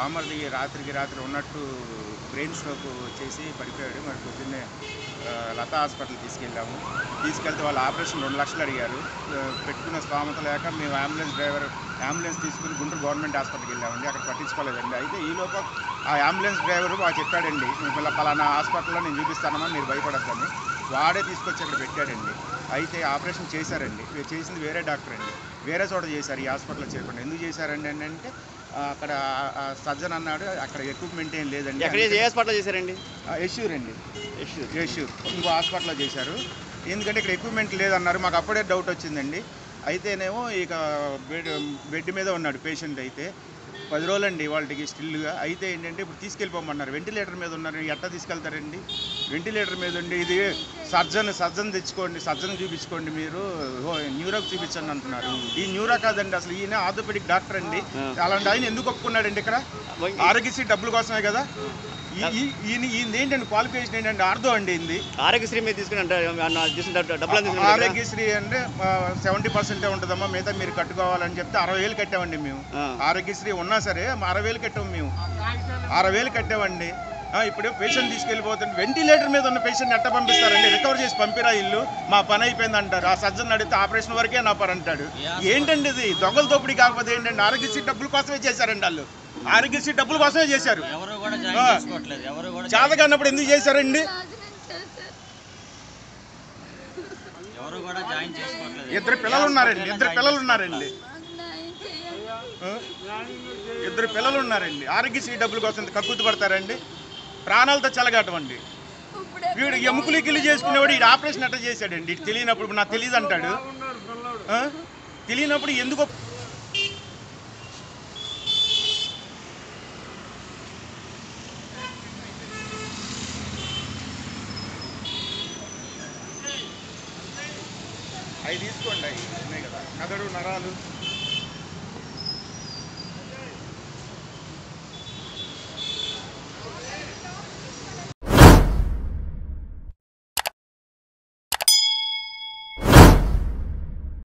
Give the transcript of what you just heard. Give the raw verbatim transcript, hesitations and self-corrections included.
బామ్మర్ది రాత్రికి రాత్రి ఉన్నట్టు బ్రెయిన్ స్ట్రోక్ వచ్చేసి పడిపోయాడు. మరి పొద్దున్నే లతా హాస్పిటల్ తీసుకెళ్ళాము. తీసుకెళ్తే వాళ్ళు ఆపరేషన్ రెండు లక్షలు అడిగారు. పెట్టుకున్న స్తోమత లేక మేము అంబులెన్స్ డ్రైవర్ అంబులెన్స్ తీసుకుని గుంటూరు గవర్నమెంట్ హాస్పిటల్కి వెళ్ళామండి. అక్కడ పట్టించుకోలేదండి. అయితే ఈలోపు ఆ అంబులెన్స్ డ్రైవరు బాగా చెప్పాడండి, మిమ్మల్ని పలానా హాస్పిటల్లో నేను చూపిస్తానమ్మా, మీరు భయపడద్దని. వాడే తీసుకొచ్చి అక్కడ పెట్టాడండి. అయితే ఆపరేషన్ చేశారండి. చేసింది వేరే డాక్టర్ అండి, వేరే చోట చేశారు, ఈ హాస్పిటల్లో చేయకుండా. ఎందుకు చేశారండి అని అంటే అక్కడ సర్జన్ అన్నాడు అక్కడ ఎక్విప్మెంట్ ఏం లేదండి. ఏ హాస్పిటల్లో చేశారండి? యశ్యూర్ అండి, యశ్యూర్ యశ్యూర్ ఇంకో హాస్పిటల్లో చేశారు. ఎందుకంటే ఇక్కడ ఎక్విప్మెంట్ లేదన్నారు. మాకు అప్పుడే డౌట్ వచ్చిందండి. అయితేనేమో ఇక బెడ్ బెడ్ మీద ఉన్నాడు పేషెంట్. అయితే పది రోజులండి వాళ్ళకి స్టిల్గా. అయితే ఏంటంటే ఇప్పుడు తీసుకెళ్ళిపోమన్నారు. వెంటిలేటర్ మీద ఉన్నారు, ఎట్లా తీసుకెళ్తారండి? వెంటిలేటర్ మీద ఉండి ఇది సర్జన్ సర్జన్ తెచ్చుకోండి, సర్జన్ చూపించుకోండి, మీరు న్యూరోకి చూపించండి అంటున్నారు. ఈ న్యూరో కాదండి, అసలు ఈయన ఆర్థోపెడిక్ డాక్టర్ అండి. అలాంటి ఆయన ఎందుకు ఒప్పుకున్నాడండి? ఇక్కడ ఆరోగ్యశ్రీ డబ్బుల కోసమే కదా. ఈయన ఈయన ఏంటండి క్వాలిఫికేషన్ ఏంటంటే ఆర్థో అండి. ఇది ఆరోగ్యశ్రీ మీద తీసుకుని డబ్బులు ఆరోగ్యశ్రీ అంటే సెవెంటీ పర్సెంటే ఉంటుందమ్మా, మిగతా మీరు కట్టుకోవాలని చెప్తే అరవై వేలు కట్టామండి మేము. ఆరోగ్యశ్రీ ఉన్నా సరే అరవై వేలు కట్టాము మేము, అరవై వేలు కట్టామండి. ఇప్పుడు పేషెంట్ తీసుకెళ్ళిపోతుంది, వెంటిలేటర్ మీద ఉన్న పేషెంట్ ఎట్ట పంపిస్తారండి? రికవర్ చేసి పంపిరా ఇల్లు, మా పని అయిపోయింది అంటారు. ఆ సర్జన్ అడిగితే ఆపరేషన్ వరకే నా పని అంటాడు. ఏంటండి ఇది? దొంగల దోపిడీ కాకపోతే ఏంటండి? ఆరోగ్యశ్రీ డబ్బుల కోసమే చేశారండి వాళ్ళు, ఆరోగ్యశ్రీ డబ్బుల కోసమే చేశారు. చాతకన్నప్పుడు ఎందుకు చేశారండి? ఇద్దరు పిల్లలు ఉన్నారండి, ఇద్దరు పిల్లలు ఉన్నారండి ఇద్దరు పిల్లలు ఉన్నారండి ఆరోగ్యశ్రీ డబ్బుల కోసం కక్కుర్తి పడతారండి? ప్రాణాలతో చెలగాటమండి. వీడు ఎముకలు గిల్లి చేసుకునేవాడు వీడు ఆపరేషన్ ఎట్లా చేశాడండి? ఇటు తెలియనప్పుడు నాకు తెలియదు అంటాడు. తెలియనప్పుడు ఎందుకు? అవి తీసుకోండి, అవి ఉన్నాయి కదా, మెదడు నరాలు